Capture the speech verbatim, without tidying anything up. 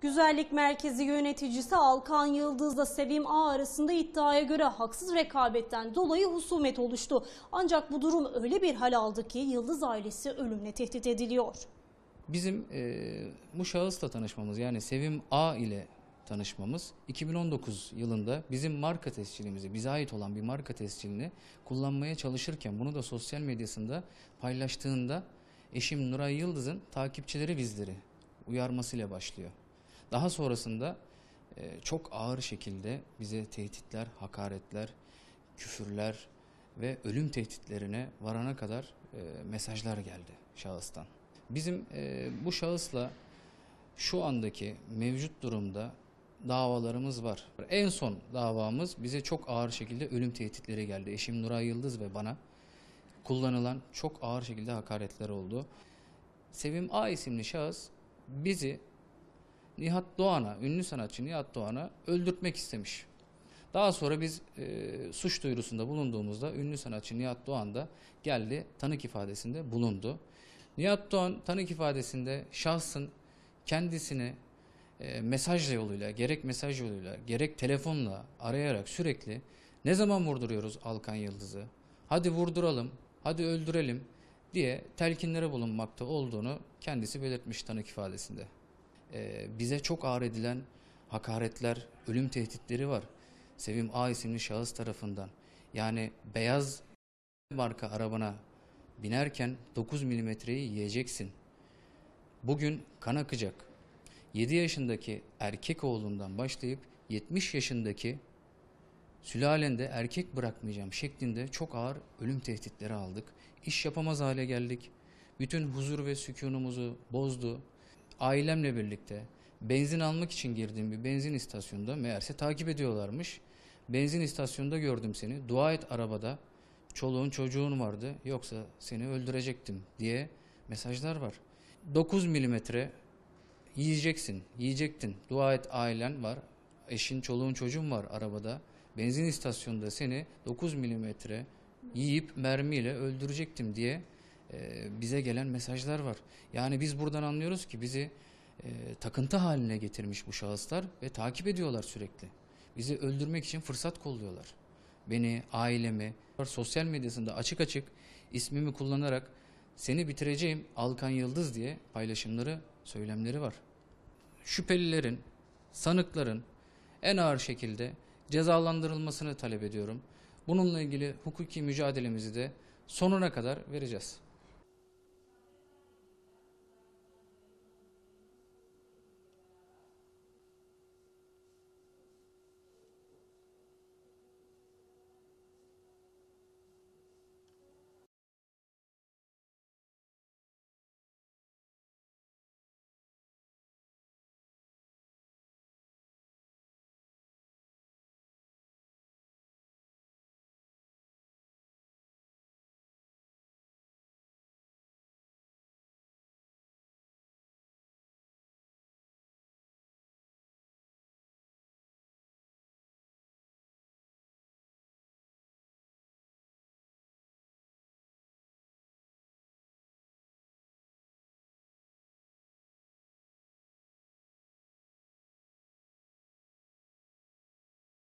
Güzellik Merkezi yöneticisi Alkan Yıldız'la Sevim A arasında iddiaya göre haksız rekabetten dolayı husumet oluştu. Ancak bu durum öyle bir hal aldı ki Yıldız ailesi ölümle tehdit ediliyor. Bizim e, bu şahısla tanışmamız, yani Sevim A ile tanışmamız iki bin on dokuz yılında bizim marka tescilimizi, bize ait olan bir marka tescilini kullanmaya çalışırken bunu da sosyal medyasında paylaştığında eşim Nuray Yıldız'ın takipçileri bizleri uyarmasıyla başlıyor. Daha sonrasında e, çok ağır şekilde bize tehditler, hakaretler, küfürler ve ölüm tehditlerine varana kadar e, mesajlar geldi şahıstan. Bizim e, bu şahısla şu andaki mevcut durumda davalarımız var. En son davamız bize çok ağır şekilde ölüm tehditleri geldi. Eşim Nuray Yıldız ve bana kullanılan çok ağır şekilde hakaretler oldu. Sevim A isimli şahıs bizi Nihat Doğan'a, ünlü sanatçı Nihat Doğan'a öldürtmek istemiş. Daha sonra biz e, suç duyurusunda bulunduğumuzda ünlü sanatçı Nihat Doğan da geldi, tanık ifadesinde bulundu. Nihat Doğan tanık ifadesinde şahsın kendisini e, mesaj yoluyla, gerek mesaj yoluyla, gerek telefonla arayarak sürekli ne zaman vurduruyoruz Alkan Yıldız'ı, hadi vurduralım, hadi öldürelim diye telkinlere bulunmakta olduğunu kendisi belirtmiş tanık ifadesinde. E, bize çok ağır edilen hakaretler, ölüm tehditleri var Sevim A isimli şahıs tarafından. Yani beyaz marka arabana binerken dokuz milimetreyi yiyeceksin. Bugün kan akacak. yedi yaşındaki erkek oğlundan başlayıp yetmiş yaşındaki sülalende erkek bırakmayacağım şeklinde çok ağır ölüm tehditleri aldık. İş yapamaz hale geldik. Bütün huzur ve sükunumuzu bozdu. Ailemle birlikte benzin almak için girdiğim bir benzin istasyonunda meğerse takip ediyorlarmış. Benzin istasyonunda gördüm seni. Dua et arabada. Çoluğun çocuğun vardı, yoksa seni öldürecektim diye mesajlar var. dokuz milimetre yiyeceksin, yiyecektin. Dua et ailen var, eşin, çoluğun, çocuğun var arabada. Benzin istasyonunda seni dokuz milimetre yiyip mermiyle öldürecektim diye e, bize gelen mesajlar var. Yani biz buradan anlıyoruz ki bizi e, takıntı haline getirmiş bu şahıslar ve takip ediyorlar sürekli. Bizi öldürmek için fırsat kolluyorlar. Beni, ailemi, sosyal medyasında açık açık ismimi kullanarak seni bitireceğim Alkan Yıldız diye paylaşımları, söylemleri var. Şüphelilerin, sanıkların en ağır şekilde cezalandırılmasını talep ediyorum. Bununla ilgili hukuki mücadelemizi de sonuna kadar vereceğiz.